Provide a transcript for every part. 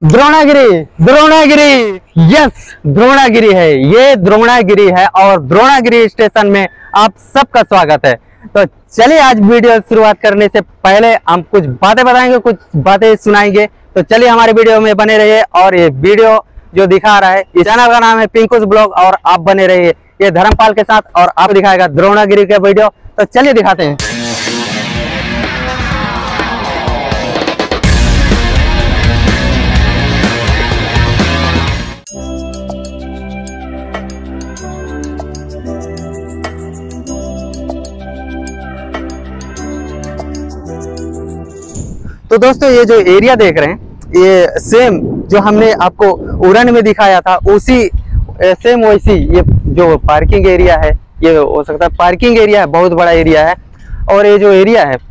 Dronagiri Dronagiri yes Dronagiri है, ये द्रोणागिरी है और द्रोणागिरी स्टेशन में आप सबका स्वागत है। तो चलिए आज वीडियो शुरुआत करने से पहले हम कुछ बातें बताएंगे, कुछ बातें सुनाएंगे। तो चलिए हमारे वीडियो में बने रहिए। और ये वीडियो जो दिखा रहा है इस चैनल का नाम है पिंकूस ब्लॉग और आप बने रहिए ये धर्मपाल के साथ और आप दिखाएगा द्रोणागिरी का वीडियो। तो चलिए दिखाते हैं। तो दोस्तों ये जो एरिया देख रहे हैं ये सेम जो हमने आपको उड़न में दिखाया था उसी सेम वैसी ये जो पार्किंग एरिया है, ये हो सकता है पार्किंग एरिया है, बहुत बड़ा एरिया है। और ये जो एरिया है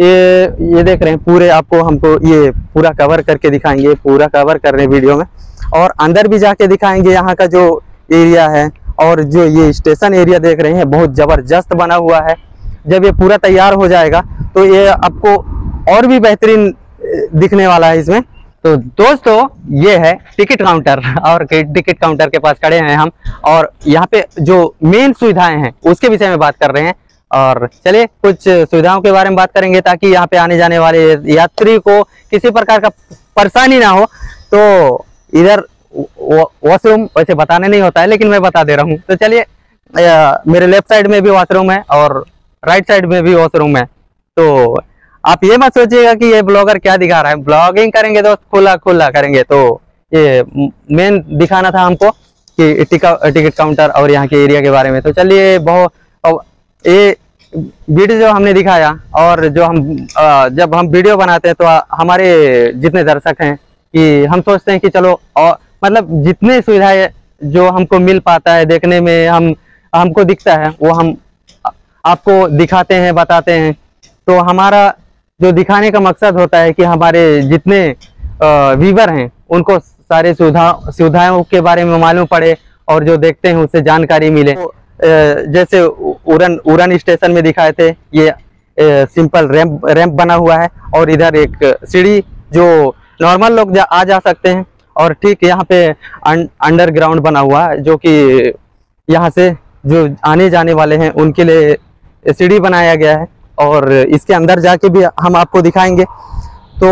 ये देख रहे हैं पूरे आपको हमको ये पूरा कवर करके दिखाएंगे, पूरा कवर कर रहे हैं वीडियो में और अंदर भी जाके दिखाएंगे यहाँ का जो एरिया है। और जो ये स्टेशन एरिया देख रहे हैं बहुत ज़बरदस्त बना हुआ है। जब ये पूरा तैयार हो जाएगा तो ये आपको और भी बेहतरीन दिखने वाला है इसमें। तो दोस्तों ये है टिकट काउंटर और टिकट काउंटर के पास खड़े हैं हम और यहाँ पे जो मेन सुविधाएं हैं उसके विषय में बात कर रहे हैं। और चलिए कुछ सुविधाओं के बारे में बात करेंगे ताकि यहाँ पे आने जाने वाले यात्री को किसी प्रकार का परेशानी ना हो। तो इधर वॉशरूम वैसे बताने नहीं होता है लेकिन मैं बता दे रहा हूँ। तो चलिए मेरे लेफ्ट साइड में भी वॉशरूम है और राइट साइड में भी वॉशरूम है। तो आप ये मत सोचिएगा कि ये ब्लॉगर क्या दिखा रहा है, ब्लॉगिंग करेंगे तो खुला खुला करेंगे। तो ये मेन दिखाना था हमको कि टिकट काउंटर और यहाँ के एरिया के बारे में। तो चलिए बहुत ये वीडियो जो हमने दिखाया और जो हम जब हम वीडियो बनाते हैं तो हमारे जितने दर्शक हैं कि हम सोचते हैं कि चलो और मतलब जितने सुविधाएं जो हमको मिल पाता है देखने में हमको दिखता है वो हम आपको दिखाते हैं, बताते हैं। तो हमारा जो दिखाने का मकसद होता है कि हमारे जितने व्यूवर हैं उनको सारे सुविधाओं के बारे में मालूम पड़े और जो देखते हैं उससे जानकारी मिले। तो जैसे उड़न स्टेशन में दिखाए थे ये सिंपल रैंप बना हुआ है और इधर एक सीढ़ी जो नॉर्मल लोग आ जा सकते हैं। और ठीक यहाँ पे अंडरग्राउंड बना हुआ है जो कि यहाँ से जो आने जाने वाले हैं उनके लिए सीढ़ी बनाया गया है और इसके अंदर जाके भी हम आपको दिखाएंगे। तो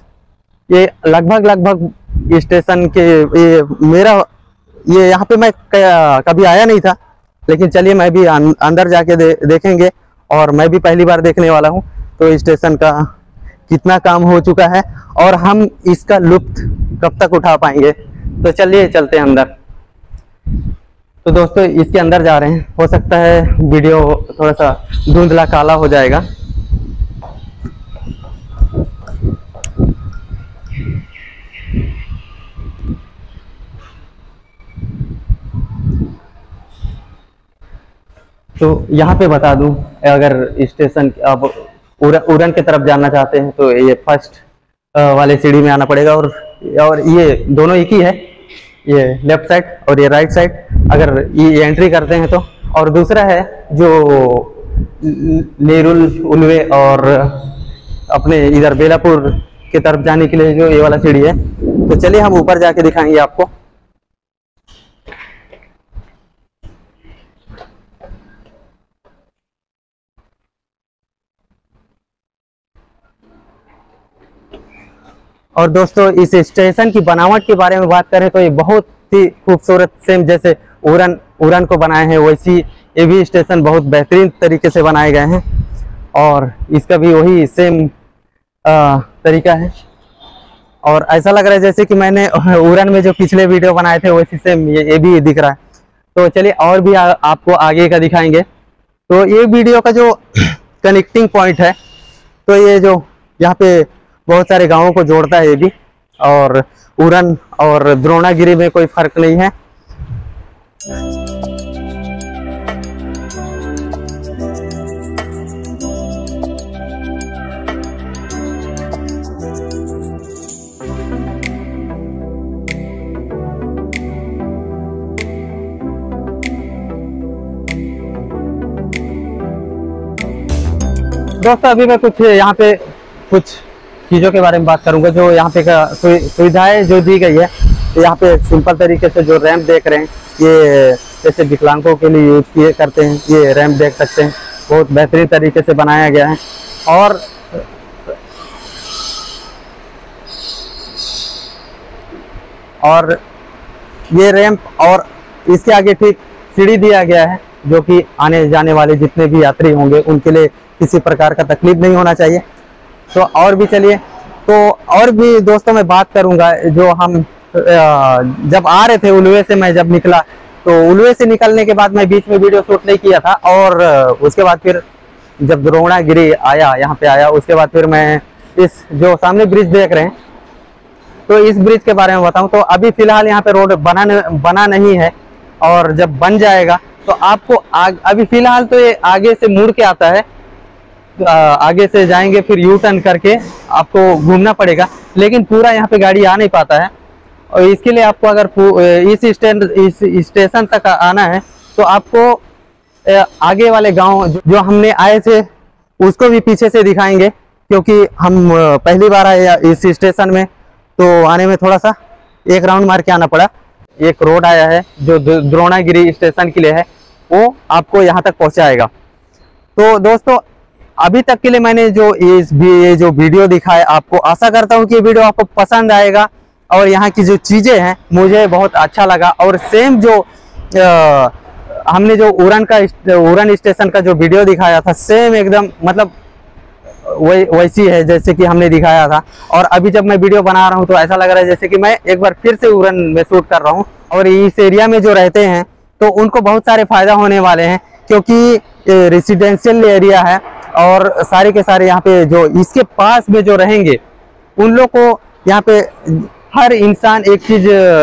ये लगभग स्टेशन के ये यहाँ पे मैं कभी आया नहीं था लेकिन चलिए मैं भी अंदर जाके देखेंगे और मैं भी पहली बार देखने वाला हूँ। तो स्टेशन का कितना काम हो चुका है और हम इसका लुत्फ कब तक उठा पाएंगे। तो चलिए चलते हैं अंदर। तो दोस्तों इसके अंदर जा रहे हैं, हो सकता है वीडियो थोड़ा सा धुंधला काला हो जाएगा। तो यहाँ पे बता दूं अगर स्टेशन आप उड़न की तरफ जाना चाहते हैं तो ये फर्स्ट वाले सीढ़ी में आना पड़ेगा और ये दोनों एक ही है, ये लेफ्ट साइड और ये राइट साइड अगर ये एंट्री करते हैं तो। और दूसरा है जो नेरुल उल्वे और अपने इधर बेलापुर की तरफ जाने के लिए जो ये वाला सीढ़ी है। तो चलिए हम ऊपर जाके दिखाएंगे आपको। और दोस्तों इस स्टेशन की बनावट के बारे में बात करें तो ये बहुत ही खूबसूरत सेम जैसे उड़न को बनाए हैं वैसी ये भी स्टेशन बहुत बेहतरीन तरीके से बनाए गए हैं और इसका भी वही सेम तरीका है। और ऐसा लग रहा है जैसे कि मैंने उड़न में जो पिछले वीडियो बनाए थे वैसी सेम ये भी दिख रहा है। तो चलिए और भी आपको आगे का दिखाएंगे। तो ये वीडियो का जो कनेक्टिंग पॉइंट है तो ये जो यहाँ पे बहुत सारे गांवों को जोड़ता है ये भी और उड़न और द्रोणागिरी में कोई फर्क नहीं है। दोस्तों अभी मैं कुछ यहाँ पे कुछ चीज़ों के बारे में बात करूंगा जो यहाँ पे का सुविधाएं जो दी गई है। तो यहाँ पे सिंपल तरीके से जो रैंप देख रहे हैं, ये जैसे विकलांगों के लिए यूज किए करते हैं, ये रैंप देख सकते हैं, बहुत बेहतरीन तरीके से बनाया गया है। और ये रैंप और इसके आगे ठीक सीढ़ी दिया गया है, जो कि आने जाने वाले जितने भी यात्री होंगे उनके लिए किसी प्रकार का तकलीफ नहीं होना चाहिए। तो और भी चलिए, तो और भी दोस्तों मैं बात करूंगा। जो हम जब आ रहे थे उलवे से, मैं जब निकला तो उलवे से निकलने के बाद मैं बीच में वीडियो शूट नहीं किया था, और उसके बाद फिर जब द्रोणागिरी आया, यहाँ पे आया, उसके बाद फिर मैं इस जो सामने ब्रिज देख रहे हैं, तो इस ब्रिज के बारे में बताऊं तो अभी फिलहाल यहाँ पे रोड बना नहीं है, और जब बन जाएगा तो आपको अभी फिलहाल तो ये आगे से मुड़ के आता है, आगे से जाएंगे फिर यू टर्न करके आपको घूमना पड़ेगा, लेकिन पूरा यहाँ पे गाड़ी आ नहीं पाता है। और इसके लिए आपको अगर इस स्टेशन तक आना है तो आपको आगे वाले गांव जो हमने आए थे उसको भी पीछे से दिखाएंगे, क्योंकि हम पहली बार आए इस स्टेशन में, तो आने में थोड़ा सा एक राउंड मार के आना पड़ा। एक रोड आया है जो द्रोणागिरी स्टेशन के लिए है, वो आपको यहाँ तक पहुँचाएगा। तो दोस्तों अभी तक के लिए मैंने जो ये जो वीडियो दिखाया, आपको आशा करता हूँ कि ये वीडियो आपको पसंद आएगा, और यहाँ की जो चीज़ें हैं मुझे बहुत अच्छा लगा। और सेम जो हमने जो उड़न स्टेशन का जो वीडियो दिखाया था, सेम एकदम मतलब वैसी है जैसे कि हमने दिखाया था। और अभी जब मैं वीडियो बना रहा हूँ तो ऐसा लग रहा है जैसे कि मैं एक बार फिर से उड़न में शूट कर रहा हूँ। और इस एरिया में जो रहते हैं तो उनको बहुत सारे फायदा होने वाले हैं, क्योंकि रेसिडेंशियल एरिया है, और सारे के सारे यहाँ पे जो इसके पास में जो रहेंगे उन लोग को यहाँ पे हर इंसान एक चीज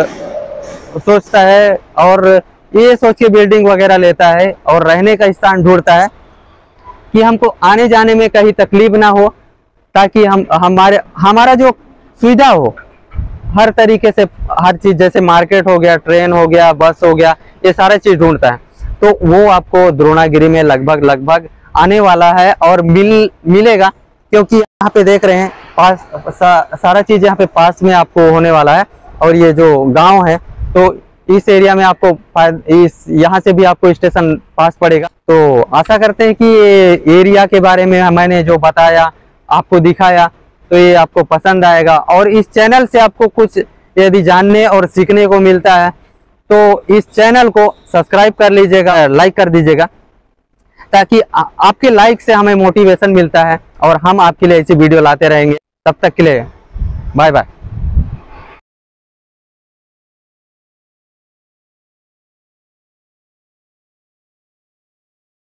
सोचता है, और ये सोच के बिल्डिंग वगैरह लेता है और रहने का स्थान ढूंढता है कि हमको आने जाने में कहीं तकलीफ ना हो, ताकि हमारा जो सुविधा हो हर तरीके से, हर चीज जैसे मार्केट हो गया, ट्रेन हो गया, बस हो गया, ये सारा चीज ढूंढता है। तो वो आपको द्रोणागिरी में लगभग आने वाला है और मिलेगा, क्योंकि यहाँ पे देख रहे हैं सारा चीज यहाँ पे पास में आपको होने वाला है। और ये जो गांव है तो इस एरिया में आपको यहाँ से भी आपको स्टेशन पास पड़ेगा। तो आशा करते हैं कि ये एरिया के बारे में मैंने जो बताया, आपको दिखाया, तो ये आपको पसंद आएगा। और इस चैनल से आपको कुछ यदि जानने और सीखने को मिलता है तो इस चैनल को सब्सक्राइब कर लीजिएगा, लाइक कर दीजिएगा, ताकि आपके लाइक से हमें मोटिवेशन मिलता है और हम आपके लिए ऐसी वीडियो लाते रहेंगे। तब तक के लिए बाय बाय।